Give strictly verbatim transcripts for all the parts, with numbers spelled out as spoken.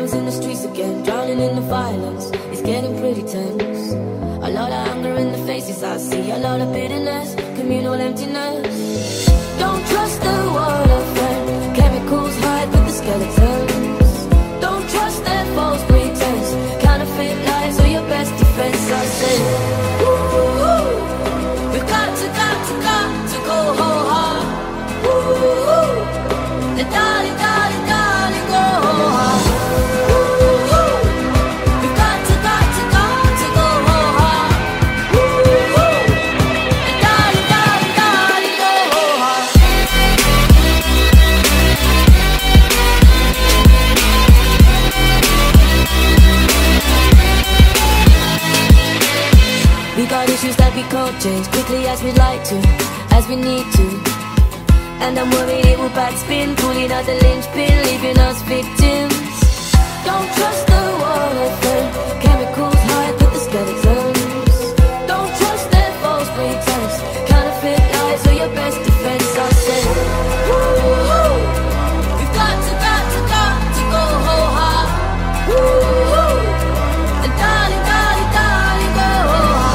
Problems in the streets again, drowning in the violence. It's getting pretty tense. A lot of anger in the faces I see, a lot of bitterness, communal emptiness. Don't trust the world of friend. Chemicals hide with the skeletons. Don't trust their false pretense. Counterfeit lies are your best defense. I say, ooh, we've got to, got to, got to go whole hard. Ooh, the darling, darling, darling, go whole hard. We got issues that we can't change quickly as we'd like to, as we need to. And I'm worried it will backspin, pulling out the linchpin, leaving us victims. Don't trust the world of them. Chemicals hide with the skeletons. Don't trust their false pretense. Counterfeit lies are your best defense. I say, woo-hoo, we've got to, got to, got to go whole hard. Woo-hoo, and darling, darling, darling, go whole hard.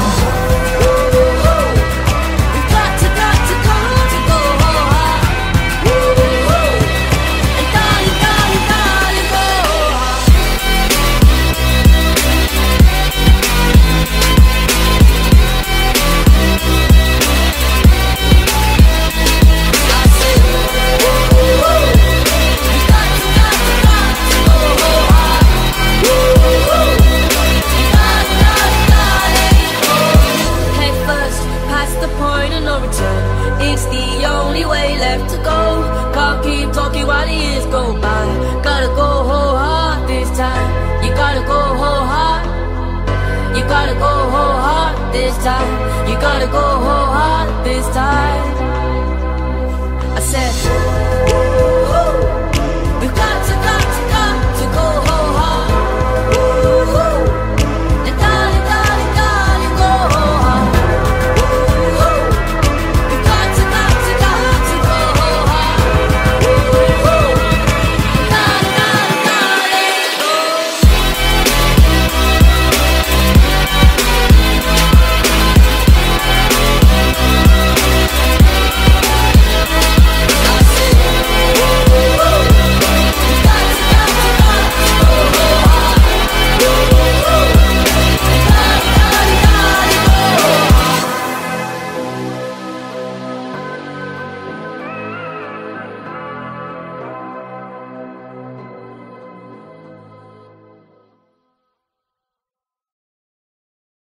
It's the only way left to go. Can't keep talking while the years go by. Gotta go whole hard this time. You gotta go whole hard. You gotta go whole hard this time. You gotta go whole hard this time. I said